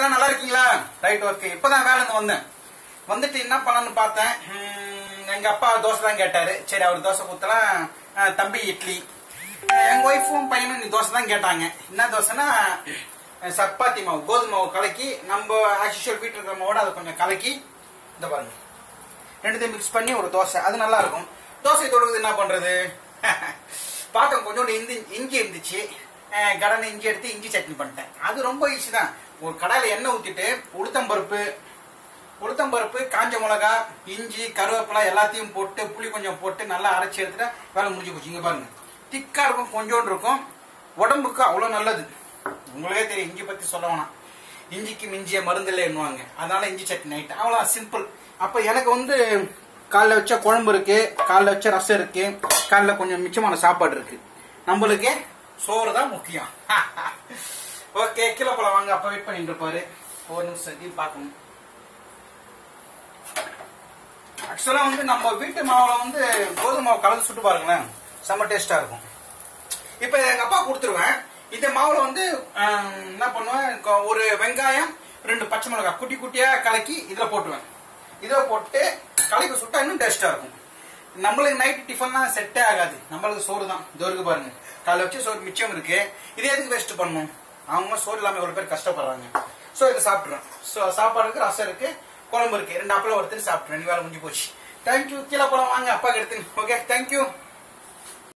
எல்லாம் நல்லா இருக்கீங்களா? Right, okay. இப்பதான் வேலை இருந்து வந்தேன். வந்துட்டு என்ன பண்ணணும்னு பார்த்தேன். எங்க அப்பா தோசை தான் கேட்டாரு. சரி, அவர் தோசை ஊத்தலாம், தம்பி இட்லி. எங்க ஒய்ஃபும் பையனும் நீ தோசை தான் கேட்டாங்க. என்ன தோசைன்னா சப்பாத்தி மாவு, கோதுமை மாவு கலக்கி, நம்ம ஆக்சுவல் வீட்டில் இருக்கிற மாவோட அதை கொஞ்சம் கலக்கி, இந்த பாருங்க, ரெண்டுத்தையும் மிக்ஸ் பண்ணி ஒரு தோசை. அது நல்லா இருக்கும். தோசை தொடுறது என்ன பண்றது? பார்த்தோம், கொஞ்சோண்டு இஞ்சி இருந்துச்சு. கடனை இஞ்சி எடுத்து இஞ்சி சட்னி பண்ணிட்டேன். அது ரொம்ப ஈஸி தான். ஒரு கடாயில எண்ணெய் ஊத்திட்டு உளுத்தம்பருப்பு, காஞ்ச மிளகா, இஞ்சி, கருவேப்பிலை எல்லாத்தையும் போட்டு புளி கொஞ்சம் போட்டு நல்லா அரைச்சி எடுத்துட்டா வேலை முடிஞ்சு போச்சு. இங்க பாருங்க, திக்கா இருக்கும், கொஞ்சோண்டு இருக்கும், உடம்புக்கு அவ்வளவு நல்லது. உங்களுக்கே தெரியும், இஞ்சி பத்தி சொல்ல வேணாம். இஞ்சிக்கு மிஞ்சிய மருந்து இல்லை என்னுவாங்க. அதனால இஞ்சி சட்னி நைட்டு அவ்வளோ சிம்பிள். அப்ப எனக்கு காலைல வச்ச குழம்பு இருக்கு, காலைல வச்ச ரசம் இருக்கு, காலைல கொஞ்சம் மிச்சமான சாப்பாடு இருக்கு. நம்மளுக்கு சோறு தான் முக்கியம். ஓகே, கீழே போல வாங்க. அப்ப வெயிட் பண்ணிட்டு இருப்பாரு. ஒரு நிமிஷம் பார்க்கணும். ஆக்சுவலா நம்ம வீட்டு மாவுல கோதுமை மாவு கலந்து சுட்டு பாருங்களேன், செம்ம டேஸ்டா இருக்கும். இப்ப எங்க அப்பா கொடுத்துருவேன். இந்த மாவுல என்ன பண்ணுவேன், ஒரு வெங்காயம், 2 பச்சை மிளகாய் குட்டி குட்டியா கலக்கி இதுல போட்டுவேன். இதை போட்டு கலக்கி சுட்டா இன்னும் டேஸ்டா இருக்கும். நம்மளுக்கு நைட் டிஃபன்லாம் செட்டே ஆகாது. நம்மளுக்கு சோறு தான். இதோருக்கு பாருங்க, காலைல வச்சு சோறு மிச்சம் இருக்கு. இதே எதுக்கு வேஸ்ட் பண்ணணும்? அவங்க சோறு இல்லாம எவ்வளவு பேர் கஷ்டப்படுறாங்க. சோ இதை சாப்பிடுறேன். சாப்பாடு இருக்கு, ரசம் இருக்கு, குழம்பு இருக்கு, 2 அப்பளம் ஒருத்தர் சாப்பிடுறேன். வேலை முடிஞ்சு போச்சு. தேங்க்யூ. கீழே போலாம் வாங்க, அப்பாக்கு எடுத்து. Okay, thank you.